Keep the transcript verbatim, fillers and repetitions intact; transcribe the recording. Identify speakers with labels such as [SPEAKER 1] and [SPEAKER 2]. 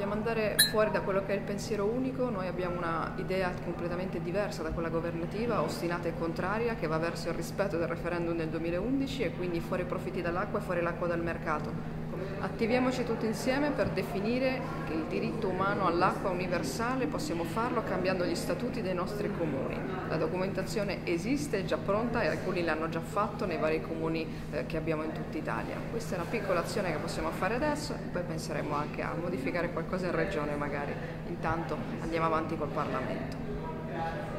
[SPEAKER 1] vogliamo andare fuori da quello che è il pensiero unico. Noi abbiamo una idea completamente diversa da quella governativa, ostinata e contraria, che va verso il rispetto del referendum del duemilaundici e quindi fuori i profitti dall'acqua e fuori l'acqua dal mercato. Attiviamoci tutti insieme per definire che il diritto umano all'acqua universale possiamo farlo cambiando gli statuti dei nostri comuni. La documentazione esiste, è già pronta e alcuni l'hanno già fatto nei vari comuni eh, che abbiamo in tutta Italia. Questa è una piccola azione che possiamo fare adesso e poi penseremo anche a modificare qualcosa in regione magari. Intanto andiamo avanti col Parlamento.